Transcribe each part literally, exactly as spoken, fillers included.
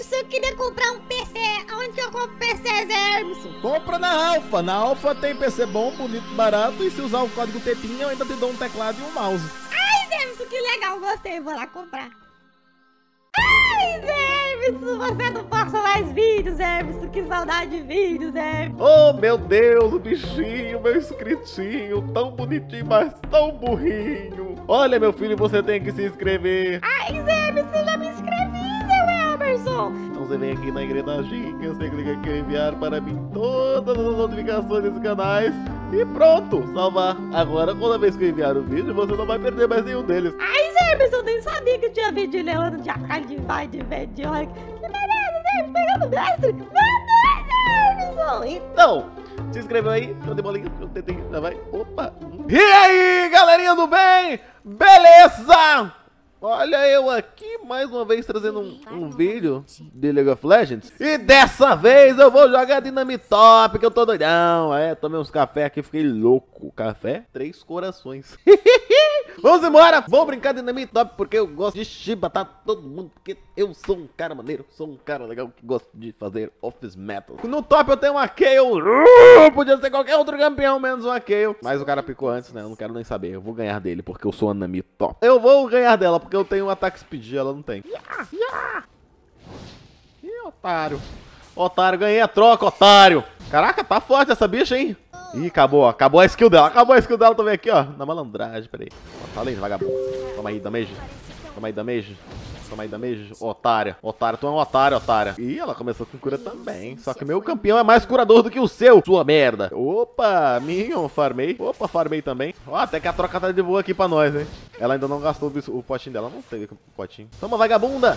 Zé, eu queria comprar um P C. Aonde que eu compro P C, Zé Emerson? Compra na Alfa. Na Alfa tem P C bom, bonito, barato. E se usar o código Tepinha, eu ainda te dou um teclado e um mouse. Ai, Zé Emerson, que legal, gostei. Vou lá comprar. Ai, Zé Emerson, você não posta mais vídeos, Zé Emerson. Que saudade de vídeos, Zé Emerson. Oh, meu Deus, o bichinho, meu inscritinho. Tão bonitinho, mas tão burrinho. Olha, meu filho, você tem que se inscrever. Ai, Zé Emerson, eu já me inscrevi, Zé Emerson. Então você vem aqui na engrenadinha, você clica aqui em enviar para mim todas as notificações desses canais. E pronto, salvar. Agora, toda vez que eu enviar o vídeo, você não vai perder mais nenhum deles. Ai, Zé Emerson, eu nem sabia que tinha vídeo de Leandro de Acalho de Vai, de Vê, de Olha. Que beleza, Zé Emerson, pegando mestre. Meu Deus, Zé Emerson. Então, se inscreveu aí, show de bolinha, eu tentei, já vai. Opa. E aí, galerinha do bem? Beleza? Olha eu aqui mais uma vez trazendo um, um vídeo de League of Legends. E dessa vez eu vou jogar Dynamite Top, que eu tô doidão. É, tomei uns café aqui, fiquei louco. Café, três corações. Vamos embora, vamos brincar de Dynamite Top, porque eu gosto de chibatar todo mundo, porque eu sou um cara maneiro, sou um cara legal que gosta de fazer Office Metal. No top eu tenho uma Kayle, uh, podia ser qualquer outro campeão, menos uma Kayle. Mas o cara picou antes, né, eu não quero nem saber, eu vou ganhar dele, porque eu sou a Dynamite Top. Eu vou ganhar dela, porque eu tenho um ataque speed, ela não tem. Yeah, yeah. Ih, otário. Otário, ganhei a troca, otário. Caraca, tá forte essa bicha, hein? Ih, acabou, acabou a skill dela, acabou a skill dela também aqui, ó, na malandragem, peraí. Fala aí, vagabundo. Toma aí, damage. Toma aí, damage. Toma aí, damage. Otária, otária, tu é um otário, otária. Ih, ela começou com cura também. Só que meu campeão é mais curador do que o seu, sua merda. Opa, Minion, farmei. Opa, farmei também. Ó, até que a troca tá de boa aqui pra nós, hein. Ela ainda não gastou o potinho dela, não teve o potinho. Toma, vagabunda.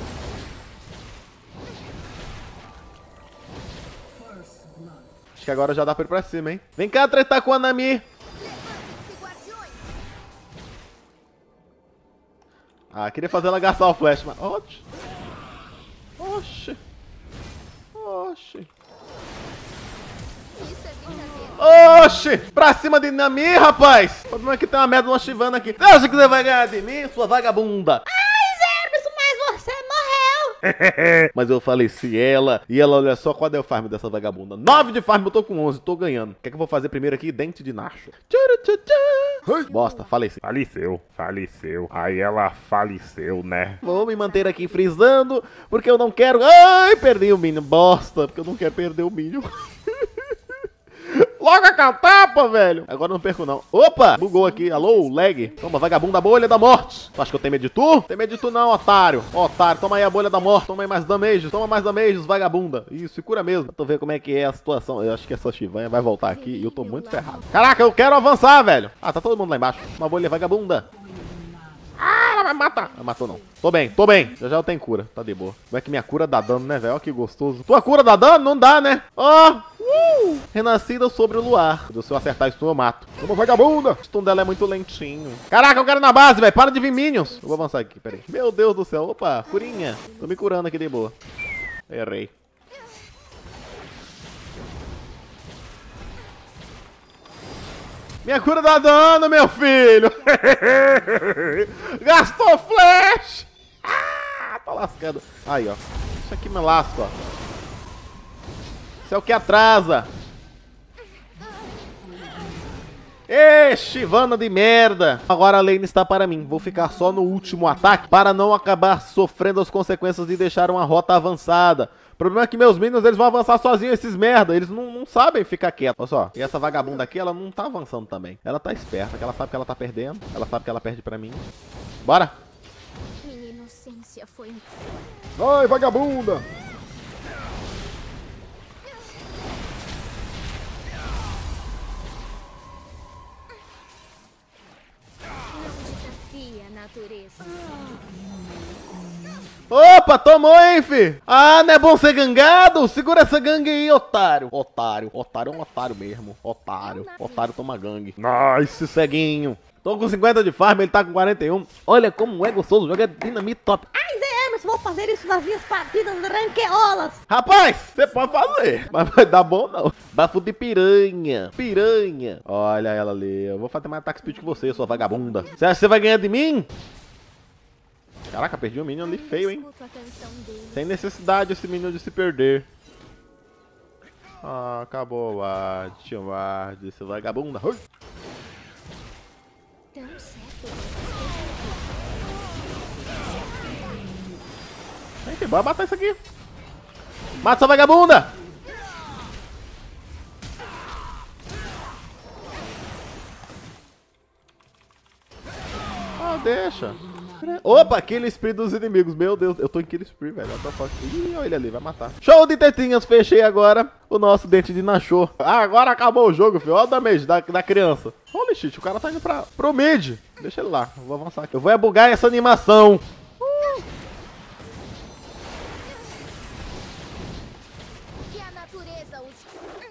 Acho que agora já dá pra ir pra cima, hein. Vem cá tretar com a Nami. Ah, queria fazer ela gastar o flash, mas... Oxi. Oxi. Oxi. Oxi. Pra cima de Nami, rapaz. O problema é que tem uma merda de uma Shyvana aqui. Você acha que você vai ganhar de mim, sua vagabunda? Ai, Zé Emerson, mas você morreu. Mas eu faleci ela. E ela, olha só, qual é o farm dessa vagabunda? nove de farm, eu tô com onze, tô ganhando. O que é que eu vou fazer primeiro aqui? Dente de Nacho. Bosta, faleci. Faleceu, faleceu. Aí ela faleceu, né? Vou me manter aqui frisando, porque eu não quero... Ai, perdi o Minion. Bosta, porque eu não quero perder o Minion. Logo a catapa, velho. Agora eu não perco, não. Opa, bugou aqui. Alô, lag. Toma, vagabunda, bolha da morte. Tu acha que eu tenho medo de tu? Tem medo de tu não, otário. Otário, toma aí a bolha da morte. Toma aí mais damage. Toma mais damage, vagabunda. Isso, e cura mesmo. Pra tu ver como é que é a situação. Eu acho que essa Shyvana vai voltar aqui e eu tô muito ferrado. Caraca, eu quero avançar, velho. Ah, tá todo mundo lá embaixo. Uma bolha vagabunda. Ah, ela vai matar. Não matou, não. Tô bem, tô bem. Já já eu tenho cura. Tá de boa. Como é que minha cura dá dano, né, velho? Olha que gostoso. Tua cura dá dano? Não dá, né? Ó. Oh. Uh, renascida sobre o luar. Se eu acertar isso, eu mato. Toma, vagabunda. O stun dela é muito lentinho. Caraca, eu quero ir na base, velho. Para de vir minions. Eu vou avançar aqui, peraí. Meu Deus do céu. Opa, curinha. Tô me curando aqui de boa. Errei. Minha cura dá dano, meu filho. Gastou flash. Ah, tá lascado. Aí, ó. Isso aqui me lasca, ó. Isso é o que atrasa. Ê, Shyvana de merda. Agora a lane está para mim. Vou ficar só no último ataque para não acabar sofrendo as consequências de deixar uma rota avançada. O problema é que meus minions, eles vão avançar sozinhos, esses merda. Eles não, não sabem ficar quietos. Olha só. E essa vagabunda aqui, ela não tá avançando também. Ela tá esperta, que ela sabe que ela tá perdendo. Ela sabe que ela perde pra mim. Bora. Minha inocência foi... Vai, vagabunda. Natureza. Opa, tomou, hein, fi? Ah, não é bom ser gangado? Segura essa gangue aí, otário. Otário, otário é um otário mesmo. Otário, otário toma gangue. Nice, ceguinho. Tô com cinquenta de farm, ele tá com quarenta e um. Olha como é gostoso, joga Dynamite Top. Ai, Zé Emerson, vou fazer isso nas minhas partidas ranqueolas. Rapaz, você pode fazer, mas vai dar bom não. Bafo de piranha, piranha. Olha ela ali, eu vou fazer mais ataque speed que você, sua vagabunda. Você acha que você vai ganhar de mim? Caraca, perdi um minion ali feio, hein? Escuto a canção deles. Sem necessidade esse minion de se perder. Ah, acabou o ward. Tinha o ward. Esse vagabundo. Ui. Tão certo. Vem aqui, bora matar isso aqui. Mata essa vagabunda! Ah, deixa. Opa, kill spree dos inimigos. Meu Deus, eu tô em kill spree, velho. Ih, olha ele ali, vai matar. Show de tetinhas, fechei agora o nosso dente de Nashor. Ah, agora acabou o jogo, filho. Olha o damage da, da criança. Holy shit, o cara tá indo pra, pro mid. Deixa ele lá, eu vou avançar aqui. Eu vou é bugar essa animação. Uh. Que a natureza os...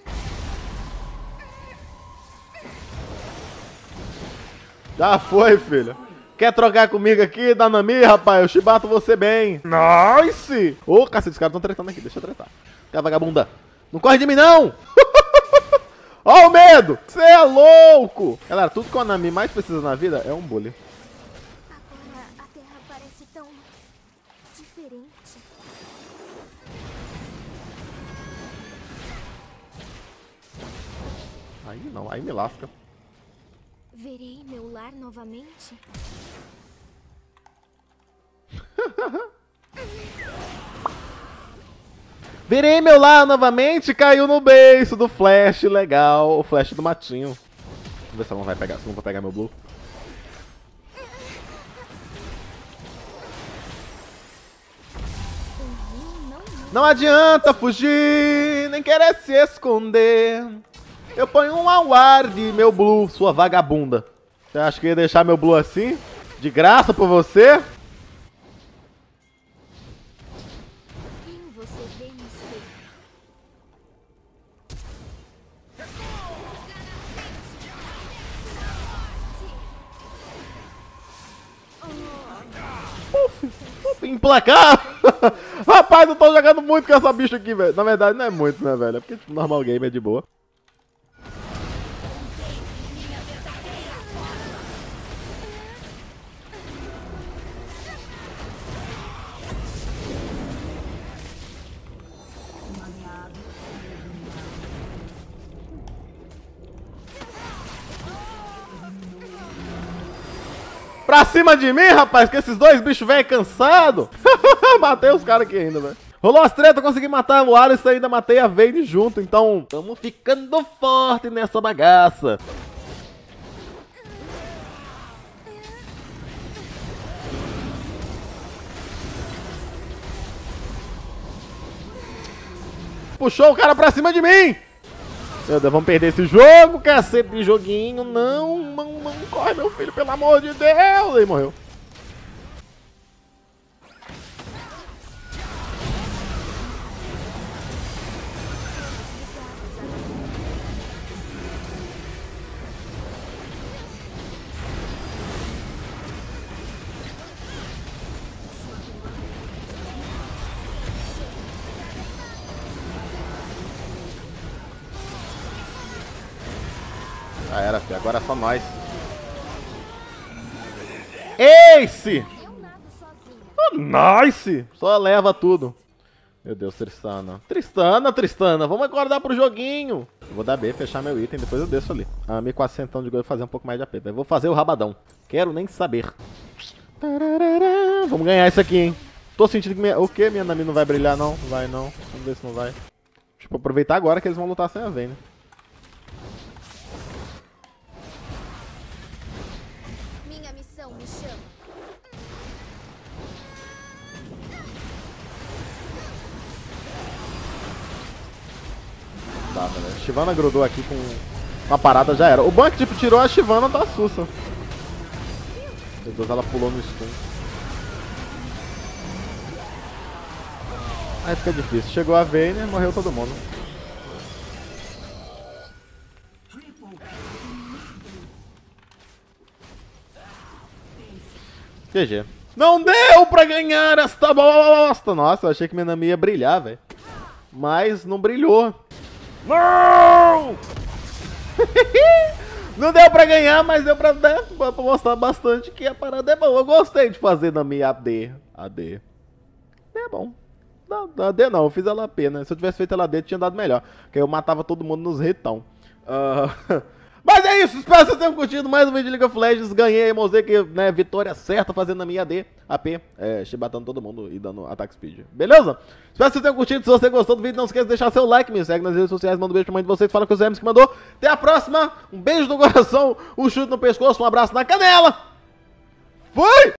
Já foi, filho. Quer trocar comigo aqui, Danami, rapaz? Eu chibato você bem. Nice! Ô, cacete, os caras estão tretando aqui. Deixa eu tretar. Cara, vagabunda. Não corre de mim, não! Ó o medo! Você é louco! Galera, tudo que o Nami mais precisa na vida é um bully. Agora a terra parece tão... diferente. Aí não, aí me lasca. Verei meu lar novamente? Virei meu lar novamente, caiu no beiço do Flash, legal. O Flash do matinho. Vamos ver se ela não vai pegar, se não vai pegar meu blue. Não adianta fugir, nem querer se esconder. Eu ponho um award, meu blue, sua vagabunda. Você acha que ia deixar meu blue assim? De graça por você? Quem você vê no espelho? Uf, uf, emplacar! Rapaz, eu tô jogando muito com essa bicha aqui, velho. Na verdade, não é muito, né, velho? É porque, tipo, normal game é de boa. Pra cima de mim, rapaz, que esses dois bichos velho cansado. Matei os caras aqui ainda, velho. Rolou as tretas, consegui matar o Ares e ainda matei a Vayne junto. Então, tamo ficando forte nessa bagaça. Puxou o cara pra cima de mim. Meu Deus, vamos perder esse jogo, cacete de joguinho. Não, não, não corre, meu filho, pelo amor de Deus. Aí morreu. Já era, filho. Agora é só nós. Ace! Eu nado sozinha. Oh, nice! Só leva tudo. Meu Deus, Tristana. Tristana, Tristana. Vamos acordar pro joguinho. Eu vou dar B, fechar meu item, depois eu desço ali. Ah, mil e quatrocentos de gol e fazer um pouco mais de A P. Eu vou fazer o rabadão. Quero nem saber. Vamos ganhar isso aqui, hein? Tô sentindo que minha... O que? Minha Nami não vai brilhar, não? Vai, não. Vamos ver se não vai. Tipo, aproveitar agora que eles vão lutar sem a Vayne. Minha missão me chama. Tá, velho. Shyvana grudou aqui com uma parada, já era. O bom é que, tipo, tirou a Shyvana da Sussa. Meu Deus, ela pulou no stun. Aí fica difícil. Chegou a Vayne, morreu todo mundo. G G. Não deu pra ganhar esta bosta! Nossa, eu achei que minha Nami ia brilhar, velho. Mas não brilhou. Não! Não deu pra ganhar, mas deu pra, né, pra mostrar bastante que a parada é boa. Eu gostei de fazer na minha A D. A D. É bom. Não, A D não, eu fiz ela P, né? Se eu tivesse feito ela D, tinha dado melhor. Porque eu matava todo mundo nos retão. Uh... Mas é isso, espero que vocês tenham curtido mais um vídeo de League of Legends. Ganhei, mostrei que, né, vitória certa fazendo a minha A D, A P, é, chibatando todo mundo e dando ataque speed. Beleza? Espero que vocês tenham curtido. Se você gostou do vídeo, não esqueça de deixar seu like, me segue nas redes sociais, manda um beijo pra mãe de vocês, fala com os Hermes que mandou. Até a próxima, um beijo no coração, um chute no pescoço, um abraço na canela. Fui!